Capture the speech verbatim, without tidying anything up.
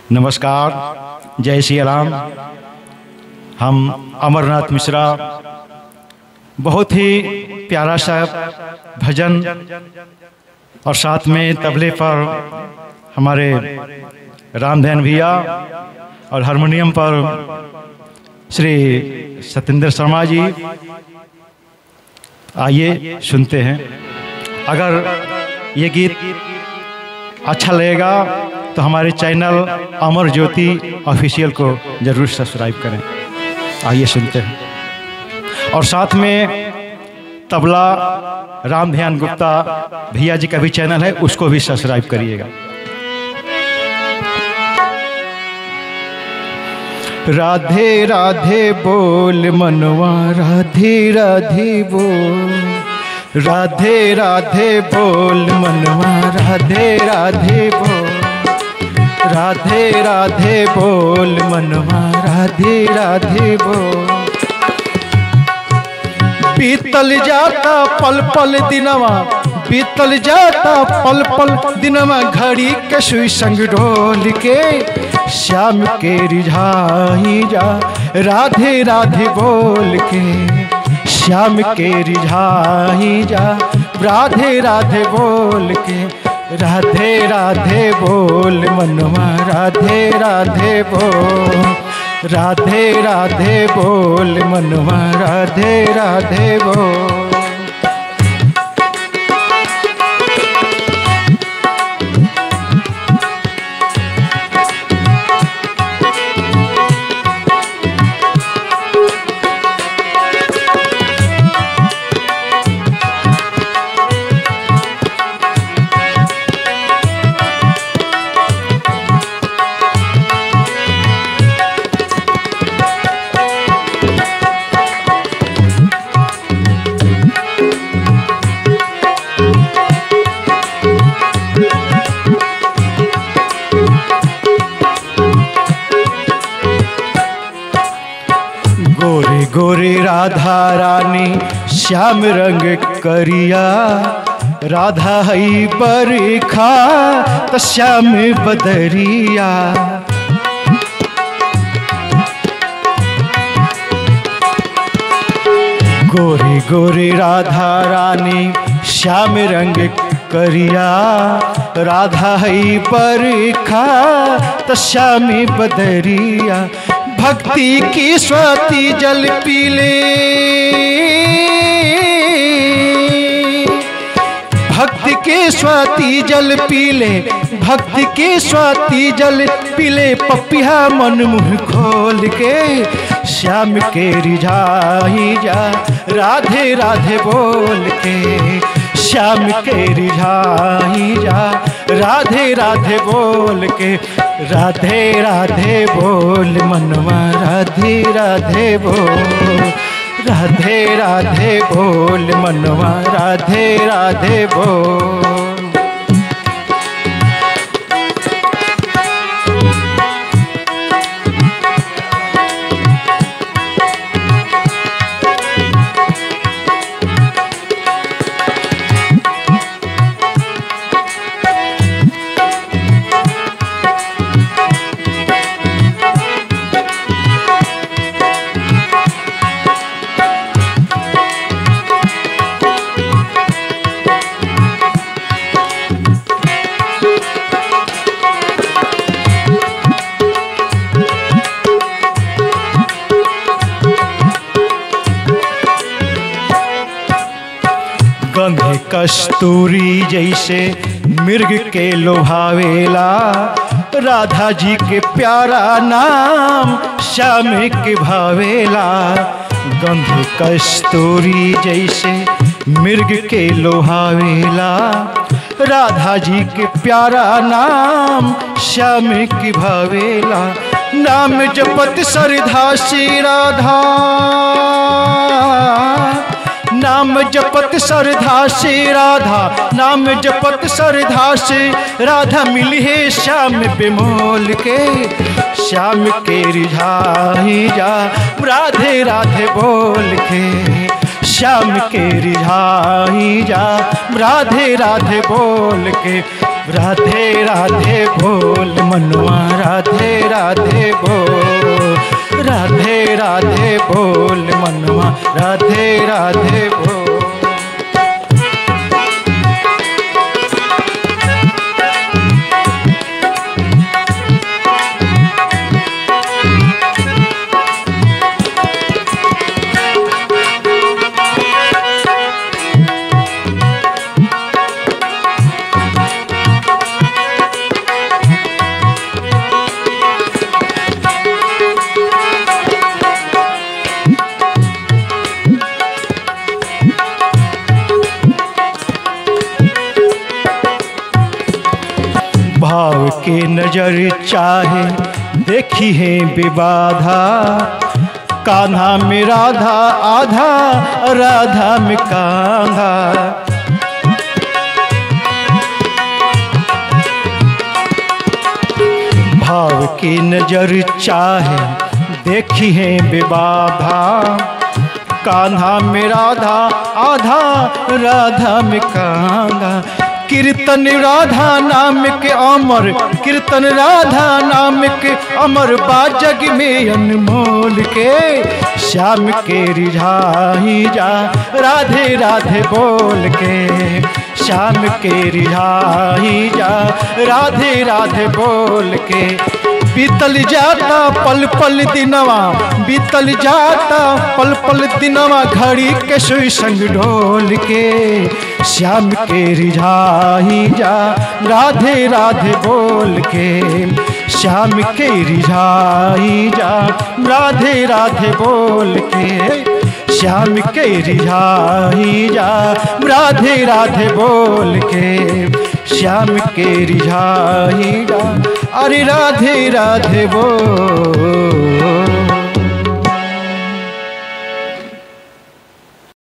नमस्कार, जय श्री राम। हम अमरनाथ मिश्रा बहुत ही प्यारा सा भजन और साथ में तबले पर हमारे रामधन भैया और हारमोनियम पर श्री सत्येंद्र शर्मा जी। आइए सुनते हैं। अगर ये गीत अच्छा लगेगा तो हमारे चैनल अमर ज्योति ऑफिशियल को जरूर सब्सक्राइब करें। आइए सुनते हैं। और साथ में तबला रामध्यान गुप्ता भैया जी का भी चैनल है, उसको भी सब्सक्राइब करिएगा। राधे राधे बोल मनवा, राधे राधे बोल, राधे राधे बोल मनवा, राधे राधे बोल, राधे राधे बोल मनवा, राधे राधे बोल। बीतल जाता पल पल दिनवा, बीतल जाता पल पल दिनवा, घड़ी के सुई संग डोल के श्याम के रिझाई जा, राधे राधे बोल के श्याम के रिझाई जा, राधे राधे बोल के, राधे राधे बोल मनवा, राधे राधे बोल, राधे राधे बोल मनवा, राधे राधे बोल। गोरे गोरे राधा रानी श्याम रंग करिया, राधा हई बरखा त श्याम बदरिया। गोरे गोरे राधा रानी श्याम रंग करिया, राधा हई बरखा त श्याम बदरिया। भक्ति की स्वाति जल पीले, भक्ति के स्वाति जल पीले, भक्ति के स्वाति जल पीले, पपिया मन मुँह खोल के श्याम के रिझाई जा, राधे राधे बोल के श्याम के रिझाई जा, राधे राधे बोल के, राधे राधे बोल मनवा, राधे राधे बोल, राधे राधे बोल मनवा, राधे राधे बोल। गंधे कस्तूरी जैसे मृग के लोभावेला, राधा जी के प्यारा नाम श्याम के भावेला। गंधे कस्तूरी जैसे मृग के लोभावेला, राधा जी के प्यारा नाम श्याम के भावेला। नाम जपत सरधा से राधा, नाम जपत सरधा से राधा, नाम जपत सरधा से राधा, मिली है श्याम बेमोल के श्याम के रिझाई जा, राधे राधे बोल के श्याम के रिझाई जा, राधे राधे बोल के, राधे राधे बोल मनवा राधे राधे बोल, राधे राधे बोल मनवा राधे राधे बोल। भाव के नजर चाहे देखी है विबाधा, कान्हा में राधा आधा राधा में कान्हा। भाव की नजर चाहे देखी है विबाधा, कान्हा में राधा आधा राधा में कान्हा। कीर्तन राधा नाम के अमर, कीर्तन राधा नाम के अमर बाजग में अनमोल के। श्याम के रिझाही जा राधे राधे बोल के, श्याम के रिझाही जा राधे राधे बोल के। बीतल जाता पल पल दिनवा, बीतल जाता पल पल दिनवा घड़ी के सुई संग ढोल के। श्याम के रिझाही जा राधे राधे बोल के, श्याम के रिझाही जा राधे राधे बोल के। श्याम के रिझाही जा राधे राधे बोल के, श्याम के रिझाही जा अरे राधे राधे बोल।